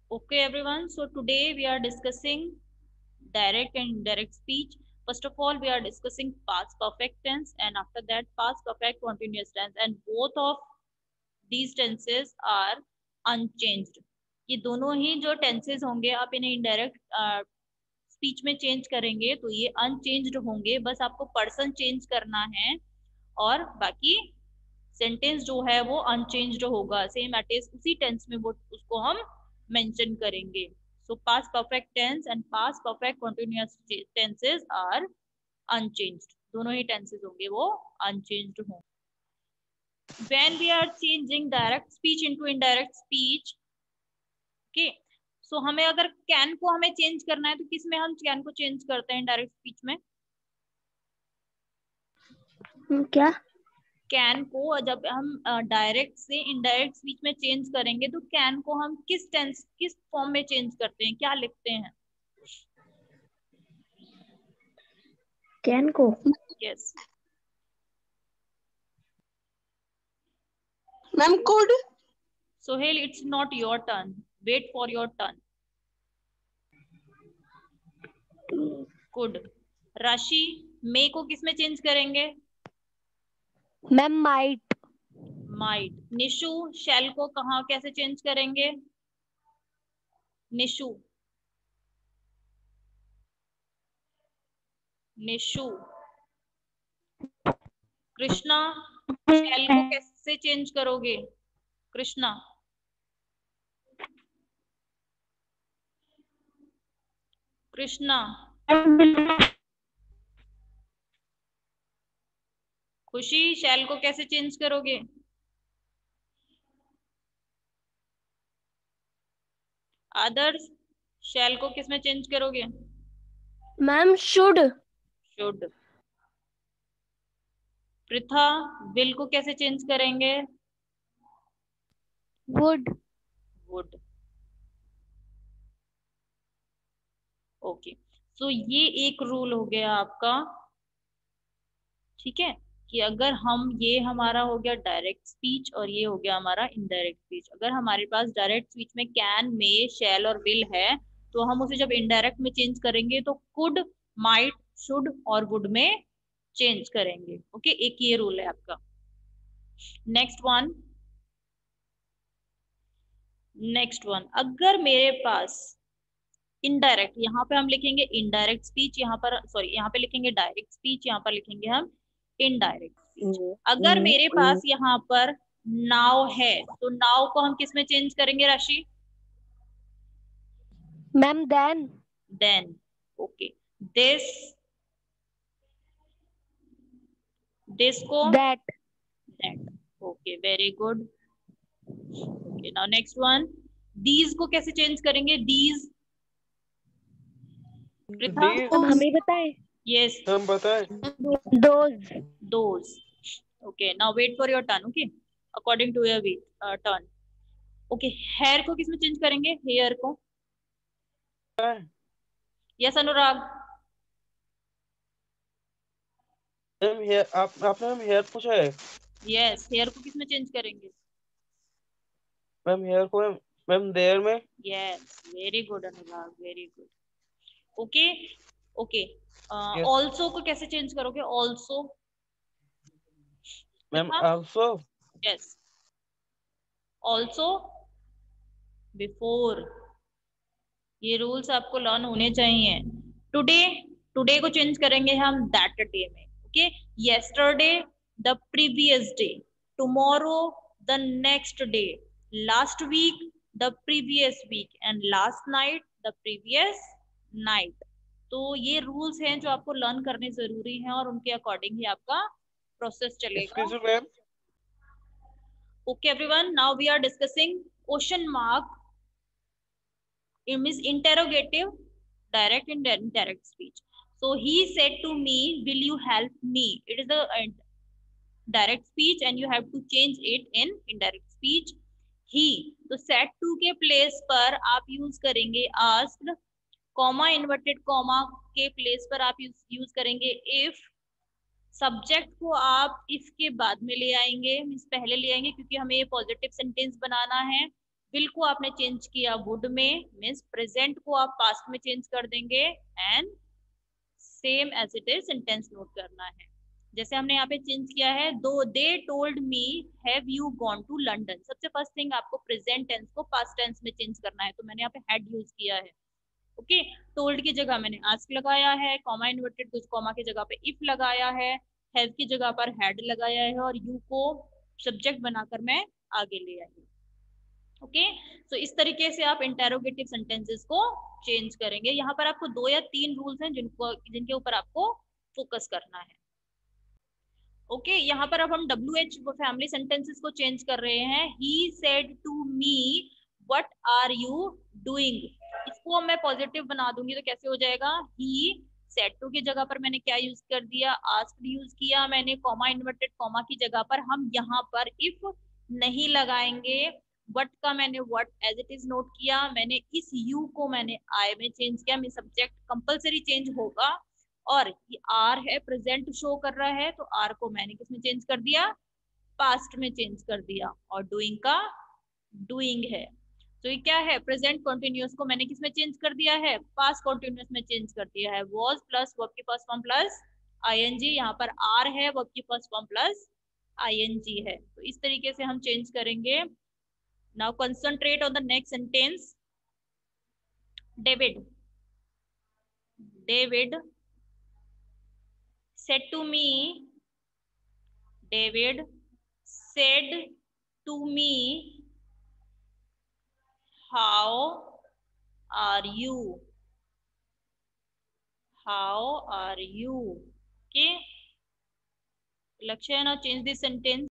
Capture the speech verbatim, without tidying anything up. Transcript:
Okay, everyone. So today we are discussing direct and indirect speech. First of all, we are discussing past perfect tense, and after that, past perfect continuous tense. And both of these tenses are unchanged. ये दोनों ही जो tenses होंगे, आप इन्हें indirect speech में change करेंगे तो ये अनचेंज्ड होंगे. बस आपको पर्सन चेंज करना है और बाकी सेंटेंस जो है वो अनचेंज्ड होगा. सेम एट इज उसी टेंस में वो उसको हम मेंशन करेंगे. So past perfect tense and past perfect continuous tenses are unchanged. दोनों ही टेंसेस होंगे वो अनचेंज्ड होंगे. When we are changing direct speech into indirect speech, okay, so so, हमें अगर कैन को हमें चेंज करना है तो किस में हम कैन को चेंज करते हैं डायरेक्ट स्पीच में? क्या? कैन को जब हम डायरेक्ट से इनडायरेक्ट स्पीच में चेंज करेंगे तो कैन को हम किस टेंस किस फॉर्म में चेंज करते हैं, क्या लिखते हैं? कैन को? Yes ma'am could. Sohail, it's not your turn, wait for your turn. Could. Rashi, may को किस में चेंज करेंगे? Ma'am might. Might. Nishu, shall को कहाँ कैसे चेंज करेंगे? निशु निशु. कृष्णा, शैल को कैसे चेंज करोगे? कृष्णा. कृष्णा. खुशी, शैल को कैसे चेंज करोगे? आदर्श, शैल को किस में चेंज करोगे? Ma'am should. Should. Pritha, will को कैसे चेंज करेंगे? वुड. वुड. ओके, सो ये एक रूल हो गया आपका. ठीक है कि अगर हम ये हमारा हो गया डायरेक्ट स्पीच और ये हो गया हमारा इनडायरेक्ट स्पीच. अगर हमारे पास डायरेक्ट स्पीच में कैन, मे, शैल और विल है तो हम उसे जब इनडायरेक्ट में चेंज करेंगे तो कुड, माइट, शुड और वुड में चेंज करेंगे. Okay okay? एक ये रूल है आपका. नेक्स्ट वन नेक्स्ट वन अगर मेरे पास इनडायरेक्ट, यहाँ पे हम लिखेंगे इनडायरेक्ट स्पीच, यहाँ पर सॉरी यहाँ पे लिखेंगे डायरेक्ट स्पीच, यहाँ पर लिखेंगे हम इनडायरेक्ट स्पीच. अगर मेरे पास यहाँ पर नाउ है तो नाउ को हम किस में चेंज करेंगे Rashi? Ma'am then. Then. Okay. This, this को that. That. Okay, very good. Okay, now next one. These को कैसे चेंज करेंगे? दीज. हमें बताएं. यस, हम बताएं. Those. Those. Okay, now wait for your turn. Okay, according to your turn. Okay, here को किस में चेंज करेंगे? हेयर को. यस अनुराग. मैम हेयर, आप आपने मैम हेयर पूछा है. यस, हेयर को किस में चेंज करेंगे? मैम हेयर को मैम मैम देयर में. Yes, very good Anurag, very good. Okay okay. Yes. Also को कैसे चेंज करोगे? Also. Ma'am also. Yes. Also, before. ये रूल्स आपको लर्न होने चाहिए. टुडे, टुडे को चेंज करेंगे हम दैट डे में. Okay. Yesterday, the previous day. Tomorrow, the next day. Last week, the previous week. And last night, the previous night. तो ये रूल्स हैं जो आपको लर्न करने जरूरी हैं और उनके अकॉर्डिंग ही आपका प्रोसेस चलेगा. Excuse me, मैम. Okay everyone, now we are discussing question mark. It means interrogative, direct and indirect speech. So he said to me, will you help me? It is a uh, direct speech and you have to change it in indirect speech. He, तो said to के place पर आप use करेंगे asked, comma inverted comma के place पर आप use, use करेंगे if. Subject को आप इफ के बाद में ले आएंगे, मीन्स पहले ले आएंगे क्योंकि हमें ये पॉजिटिव सेंटेंस बनाना है. विल को आपने चेंज किया वुड में, मीन्स प्रेजेंट को आप पास्ट में चेंज कर देंगे and same as it is sentence note करना है। जैसे हमने यहाँ पे चेंज किया है, दो they told me have you gone to London. सबसे फर्स्ट थिंग आपको प्रेजेंट टेंस को पास्ट टेंस में चेंज करना है, तो मैंने यहाँ पे हैड यूज किया है। ओके, टोल्ड की जगह मैंने आस्क लगाया है, कॉमा इन्वर्टेड कुछ कॉमा की जगह पे इफ लगाया है, हैव की जगह पर हैड लगाया है और यू को सब्जेक्ट बनाकर मैं आगे ले आई। ओके, सो इस तरीके से आप इंटेरोगेटिव सेंटेंसेस को चेंज करेंगे। यहाँ पर आपको दो या तीन रूल्स हैं जिनको जिनके ऊपर आपको फोकस करना है। ओके okay, यहाँ पर अब हम डब्ल्यू एच फैमिली सेंटेंसेस को चेंज कर रहे हैं। He said to me what are you doing, इसको मैं पॉजिटिव बना दूंगी तो कैसे हो जाएगा, ही सेड टू की जगह पर मैंने क्या यूज कर दिया, आस्क्ड यूज किया मैंने, कॉमा इन्वर्टेड कॉमा की जगह पर हम यहाँ पर इफ नहीं लगाएंगे, वट का मैंने what as it is note किया, मैंने इस यू को मैंने आई में चेंज किया, मैं सब्जेक्ट कंपलसरी चेंज होगा, और ये आर है प्रेजेंट शो कर रहा है तो आर को मैंने किसमें चेंज कर दिया, पास्ट में चेंज कर दिया, और डूइंग का डूइंग है। तो ये क्या है, प्रेजेंट कॉन्टिन्यूअस को मैंने किसमें चेंज कर दिया है, पास्ट कॉन्टिन्यूअस में चेंज कर दिया है। वॉज प्लस वर्ब की फर्स्ट फॉर्म प्लस आईएनजी, यहाँ पर आर है वर्ब की फर्स्ट फॉर्म प्लस आईएनजी है। तो इस तरीके से हम चेंज करेंगे। Now concentrate on the next sentence. David David said to me, David said to me, how are you, how are you? Okay, Lakshay, now change this sentence.